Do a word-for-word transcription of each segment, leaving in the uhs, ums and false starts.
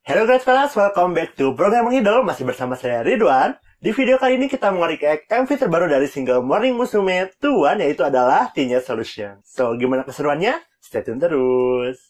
Hello guys, fellas, welcome back to program Mengidol. Masih bersama saya Ridwan. Di video kali ini kita nge-react M V terbaru dari single Morning Musume Tuan, yaitu adalah Teenage Solution. So, gimana keseruannya? Stay tune terus.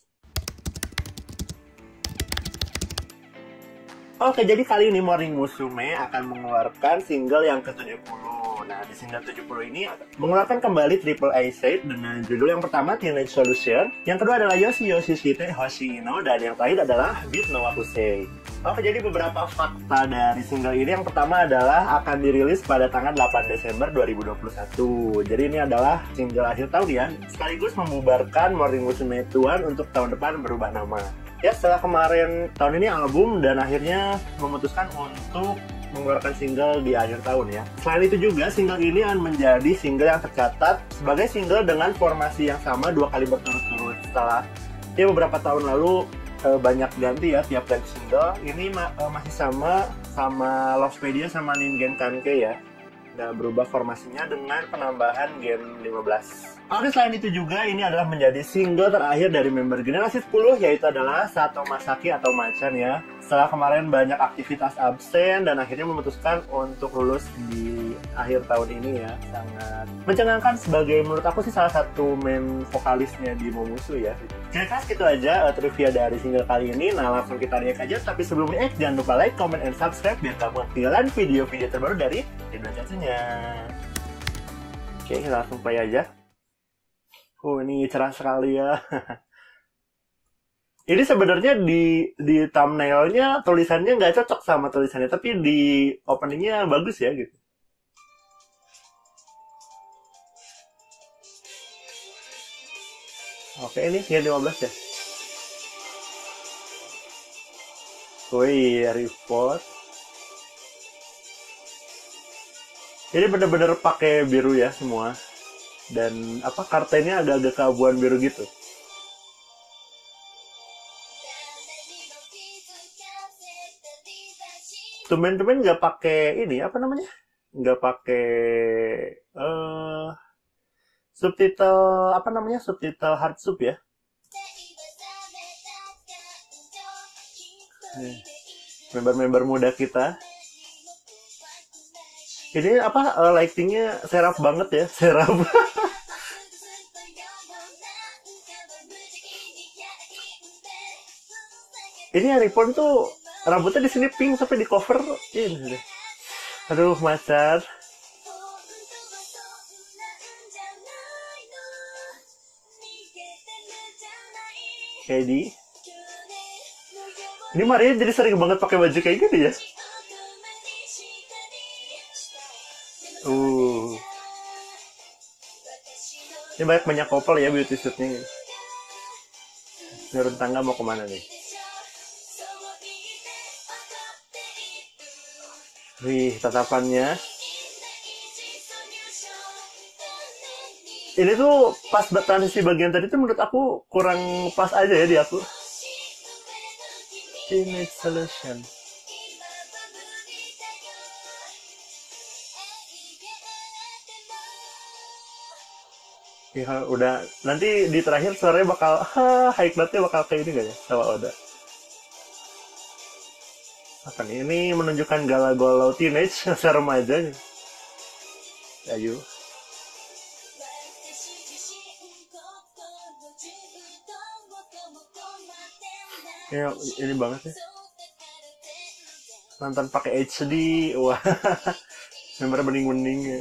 Oke, jadi kali ini Morning Musume akan mengeluarkan single yang ke tujuh puluh. Nah, di single tujuh puluh ini mengeluarkan kembali Triple A Set dengan judul yang pertama Teenage Solution, yang kedua adalah Yoshi Yoshi Shite Hoshi Ino, dan yang terakhir adalah Beat No Wakusei. Oke, jadi beberapa fakta dari single ini. Yang pertama adalah akan dirilis pada tanggal delapan Desember dua ribu dua puluh satu. Jadi ini adalah single akhir tahun ya, sekaligus membubarkan Morning Musume Tuan untuk tahun depan berubah nama. Ya, setelah kemarin tahun ini album dan akhirnya memutuskan untuk mengeluarkan single di akhir tahun ya. Selain itu juga, single ini akan menjadi single yang tercatat sebagai single dengan formasi yang sama dua kali berturut-turut. Setelah ya beberapa tahun lalu eh, banyak ganti ya tiap ganti single, ini ma eh, masih sama sama Lovepedia sama Ningen Kanke ya. Nah, berubah formasinya dengan penambahan Gen lima belas. Oke, selain itu juga ini adalah menjadi single terakhir dari member generasi sepuluh, yaitu adalah Sato Masaki atau Machan ya. Setelah kemarin banyak aktivitas absen dan akhirnya memutuskan untuk lulus di akhir tahun ini ya. Sangat mencengangkan sebagai menurut aku sih salah satu main vokalisnya di Momusu ya. Kira-kira segitu aja uh, trivia dari single kali ini. Nah, langsung kita react aja. Tapi sebelum react, jangan lupa like, comment, and subscribe biar kamu ketinggalan video-video terbaru dari Ridwan Cacunya. Oke, kita langsung play aja. Oh, ini cerah sekali ya. Ini sebenarnya di di thumbnailnya tulisannya nggak cocok sama tulisannya, tapi di openingnya bagus ya gitu. Oke, ini Gen lima belas ya. Wih, report. Ini bener-bener pakai biru ya semua. Dan apa kartennya agak-agak keabuan biru gitu. Temen-temen nggak pakai ini apa namanya? Nggak pakai uh, subtitle apa namanya? Subtitle hard sub ya. Member-member muda kita. Ini apa uh, lightingnya serap banget ya, serap. Ini Arifon tuh rambutnya di sini pink sampai di cover ini. Aduh, macar. Kayak ini Maria jadi sering banget pakai baju kayak gini ya. Uh. Ini banyak banyak couple ya beauty shootnya. Turun tangga mau kemana nih? Wih, tatapannya. Ini tuh pas transisi bagian tadi tuh menurut aku kurang pas aja ya di aku. Teenage Solution. Ya udah, nanti di terakhir suaranya bakal ha, high note-nya bakal kayak ini gak ya sama Oda. Apa nih? Ini menunjukkan galau-galau teenage masa remaja. Ayo. Ya, ini banget ya. Nonton pakai H D, wah. Member bening-bening ya.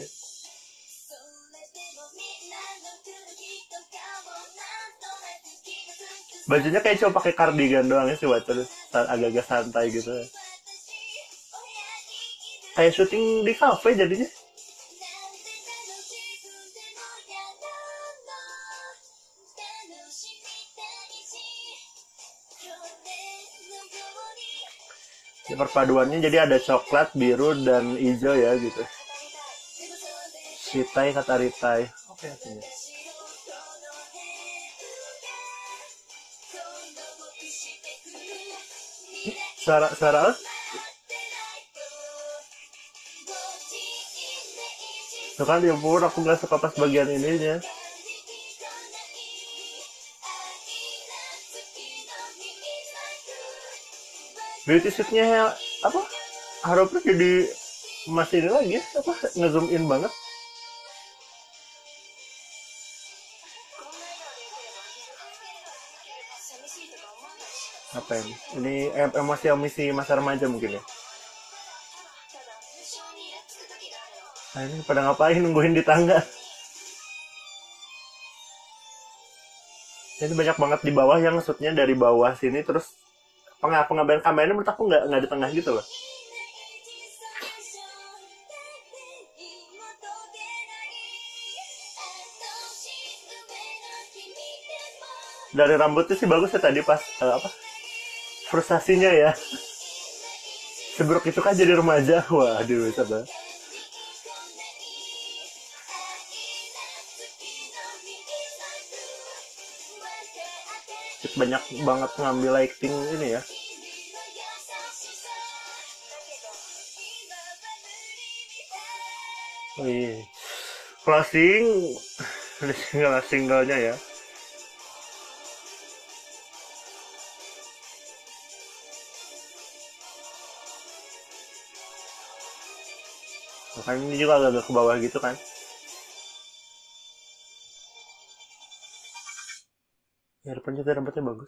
Bajunya kayak cuma pakai kardigan doang ya sih, buat agak-agak santai gitu. Kayak syuting di cafe jadinya. Ya, perpaduannya jadi ada coklat, biru, dan hijau ya gitu. Shitai kata Ritai. Oke, artinya. Suara, suara Tuh kan, ya ampun, aku nggak suka pas bagian ininya. beauty suitnya apa harapnya jadi masih ini lagi ya, apa ngezoom in banget. Apa ini? Ini em- emosi emisi masa remaja mungkin ya. Nah, ini pada ngapain nungguin di tangga? Ini banyak banget di bawah yang shootnya dari bawah sini, terus peng- pengambilan kameranya menurut aku nggak nggak di tengah gitu loh. Dari rambutnya sih bagus ya tadi pas eh, apa frustasinya ya. Seburuk itu kan jadi remaja. Waduh, bisa banget. Banyak banget ngambil lighting ini ya. Wih, closing single singlenya ya. Makanya ini juga agak ke bawah gitu kan. Ya depannya juga rambutnya bagus.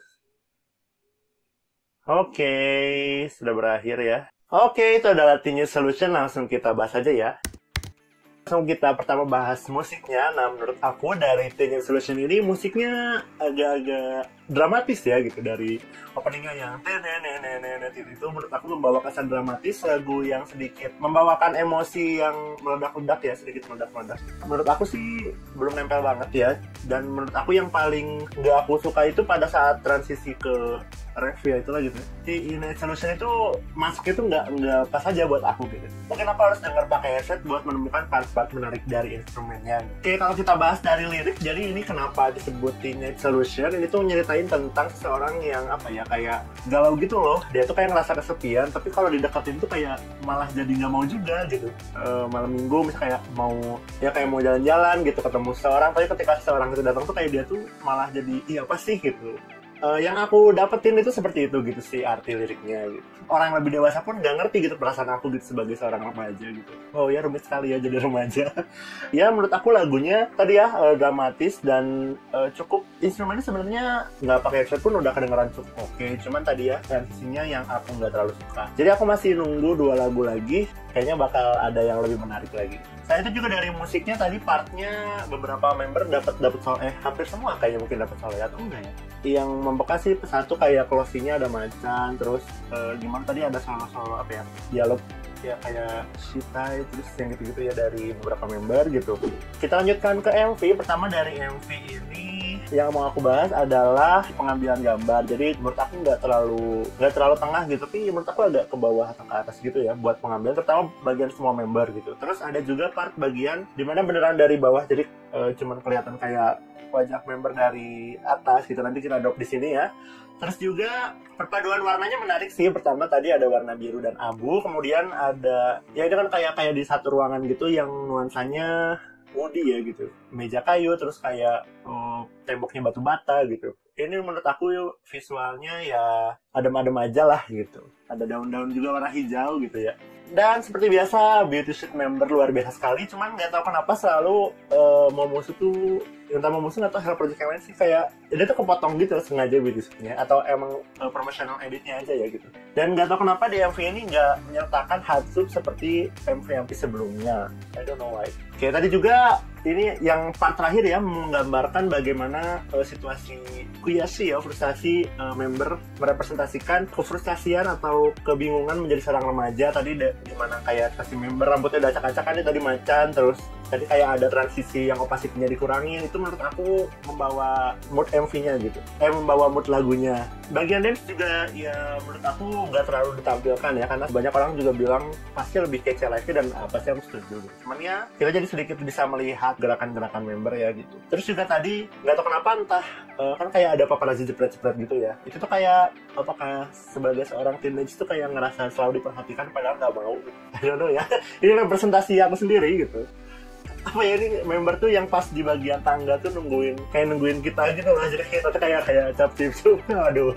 Oke, sudah berakhir ya. Oke, itu adalah Teenage Solution. Langsung kita bahas aja ya. Langsung kita pertama bahas musiknya. Nah, menurut aku dari Teenage Solution ini musiknya agak-agak dramatis ya gitu. Dari openingnya yang tenenenenenet itu menurut aku membawa kesan dramatis, lagu yang sedikit membawakan emosi yang meledak-ledak ya, sedikit meledak-ledak. Menurut aku sih belum nempel banget ya. Dan menurut aku yang paling nggak aku suka itu pada saat transisi ke ref ya itulah gitu. Si Teenage Solution itu masuknya itu nggak nggak pas aja buat aku gitu. Mungkin aku harus denger pakai headset buat menemukan part-part menarik dari instrumennya. Oke, kalau kita bahas dari lirik, jadi ini kenapa disebut Teenage Solution? Ini tuh nyeritain tentang seseorang yang apa ya, kayak galau gitu loh. Dia tuh kayak ngerasa kesepian, tapi kalau dideketin tuh kayak malah jadi nggak mau juga gitu. E, malam minggu misalnya kayak mau ya kayak mau jalan-jalan gitu, ketemu seseorang, tapi ketika seseorang itu datang tuh kayak dia tuh malah jadi iya apa sih gitu. Uh, yang aku dapetin itu seperti itu gitu sih arti liriknya gitu. Orang yang lebih dewasa pun nggak ngerti gitu perasaan aku gitu sebagai seorang remaja gitu. Oh ya rumit sekali ya jadi remaja. Ya menurut aku lagunya tadi ya uh, dramatis dan uh, cukup instrumennya sebenarnya nggak pakai headset pun udah kedengeran cukup oke. Okay. Cuman tadi ya transisinya yang aku nggak terlalu suka. Jadi aku masih nunggu dua lagu lagi. Kayaknya bakal ada yang lebih menarik lagi. Saya itu juga dari musiknya tadi partnya beberapa member dapat dapat solo eh hampir semua kayaknya mungkin dapat solo atau enggak ya. Yang membekas sih satu kayak closingnya ada Macan, terus eh, gimana tadi ada solo-solo apa ya dialog ya kayak Shitai, terus yang gitu-gitu ya dari beberapa member gitu. Kita lanjutkan ke M V. Pertama dari M V ini yang mau aku bahas adalah pengambilan gambar. Jadi menurut aku nggak terlalu nggak terlalu tengah gitu, tapi menurut aku agak ke bawah atau ke atas gitu ya buat pengambilan, terutama bagian semua member gitu. Terus ada juga part bagian dimana beneran dari bawah, jadi e, cuman kelihatan kayak wajah member dari atas gitu. Nanti kita drop di sini ya. Terus juga perpaduan warnanya menarik sih. Pertama tadi ada warna biru dan abu, kemudian ada ya ini kan kayak kayak di satu ruangan gitu yang nuansanya woody ya gitu, meja kayu, terus kayak oh, temboknya batu bata gitu. Ini menurut aku visualnya ya adem-adem aja lah gitu. Ada daun-daun juga warna hijau gitu ya. Dan seperti biasa beauty suit member luar biasa sekali. Cuman nggak tahu kenapa selalu uh, Momosu tuh entah Momosu atau Hell Project yang lain sih kayak dia tuh kepotong gitu sengaja beauty suitnya, atau emang uh, promotional editnya aja ya gitu. Dan nggak tahu kenapa di M V ini nggak menyertakan Hatsup seperti M V-M V sebelumnya. I don't know why. Oke, tadi juga ini yang part terakhir ya menggambarkan bagaimana uh, situasi kuyashi ya, frustasi uh, member merepresentasikan kefrustasian atau kebingungan menjadi seorang remaja. Tadi de- dimana kayak kasih member rambutnya udah acak-acakan tadi Macan, terus tadi kayak ada transisi yang opacity-nya dikurangin. Itu menurut aku membawa mood M V-nya gitu, eh membawa mood lagunya. Bagian dance juga ya menurut aku nggak terlalu ditampilkan ya, karena banyak orang juga bilang pasti lebih kece live-nya, dan uh, pasti aku setuju gitu. Cuman ya kita jadi sedikit bisa melihat gerakan-gerakan member ya gitu. Terus juga tadi nggak tahu kenapa entah uh, kan kayak ada paparazzi jepret-jepret gitu ya. Itu tuh kayak apakah sebagai seorang teenage tuh kayak ngerasa selalu diperhatikan padahal nggak mau. I don't know ya. Ini representasi aku sendiri gitu. Apa ya, ini member tuh yang pas di bagian tangga tuh nungguin kayak nungguin kita gitu loh, jadi kita tuh kayak kayak cap cip tuh. Aduh,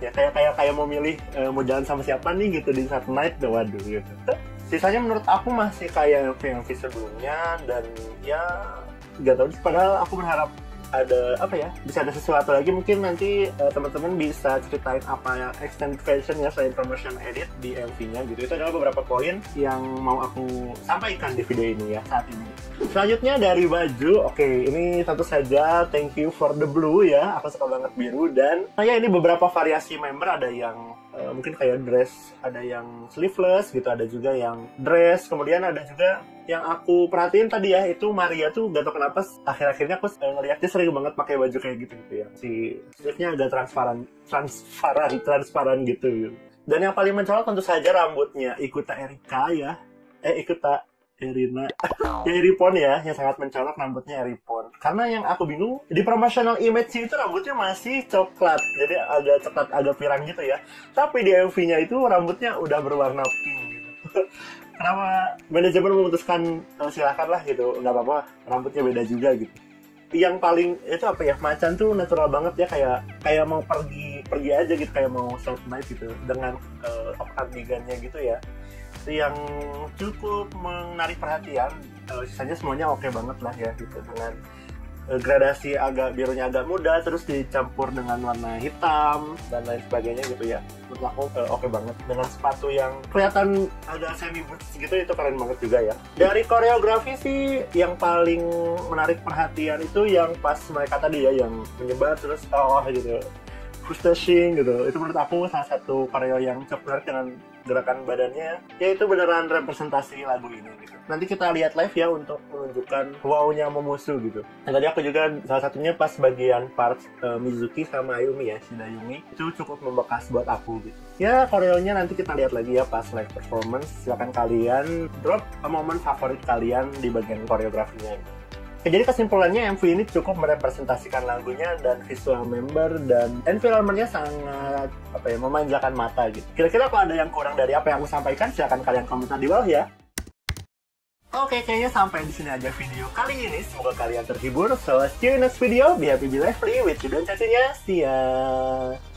ya, kayak kayak kayak mau milih uh, mau jalan sama siapa nih gitu di satu night, waduh gitu. Sisanya menurut aku masih kayak M V M V sebelumnya, dan ya gak tau, padahal aku berharap ada apa ya, bisa ada sesuatu lagi. Mungkin nanti uh, teman-teman bisa ceritain apa ya extended versionnya selain promotion edit di M V-nya gitu. Itu adalah beberapa poin yang mau aku sampaikan di video ini ya saat ini. Selanjutnya dari baju, oke okay, ini tentu saja thank you for the blue ya, aku suka banget biru. Dan nah ya, ini beberapa variasi member, ada yang uh, mungkin kayak dress, ada yang sleeveless gitu, ada juga yang dress, kemudian ada juga yang aku perhatiin tadi ya, itu Maria tuh gak tau kenapa akhir-akhirnya aku ngeliat dia sering banget pakai baju kayak gitu gitu ya, si sleeve-nya agak transparan transparan transparan gitu, gitu. Dan yang paling mencolok tentu saja rambutnya Ikuta Erika ya, eh Ikuta Erina ya, Eripon ya, yang sangat mencolok rambutnya Eripon. Karena yang aku bingung, di promotional image itu rambutnya masih coklat, jadi agak coklat agak pirang gitu ya, tapi di M V-nya itu rambutnya udah berwarna pink gitu. Kenapa manajemen memutuskan uh, silakanlah gitu, nggak apa-apa rambutnya beda juga gitu. Yang paling itu apa ya, macan tuh natural banget ya, kayak kayak mau pergi pergi aja gitu, kayak mau short night gitu dengan uh, top cardigannya gitu ya. Itu yang cukup menarik perhatian. Uh, sisanya semuanya oke okay banget lah ya gitu, dengan uh, gradasi agak birunya agak muda, terus dicampur dengan warna hitam dan lain sebagainya gitu ya. Menurut aku uh, oke okay banget, dengan sepatu yang kelihatan agak semi boots gitu, itu keren banget juga ya. Dari koreografi sih yang paling menarik perhatian itu yang pas mereka tadi ya, yang menyebar terus oh gitu, full-stashing gitu. Itu menurut aku salah satu koreo yang cukup menarik dengan gerakan badannya, ya itu beneran representasi lagu ini gitu. Nanti kita lihat live ya untuk menunjukkan wow-nya Momosu gitu. Nah tadi aku juga salah satunya pas bagian part uh, Mizuki sama Ayumi ya, Shida Yumi, itu cukup membekas buat aku gitu. Ya koreonya nanti kita lihat lagi ya pas live performance. Silakan kalian drop momen favorit kalian di bagian koreografinya gitu. Oke, jadi kesimpulannya M V ini cukup merepresentasikan lagunya dan visual member, dan environment-nya sangat apa ya, memanjakan mata gitu. Kira-kira kalau ada yang kurang dari apa yang aku sampaikan, silakan kalian komentar di bawah ya. Oke, kayaknya sampai di sini aja video kali ini. Semoga kalian terhibur. So, see you in next video. Be happy, be lively with Chidon Cacinya. See ya.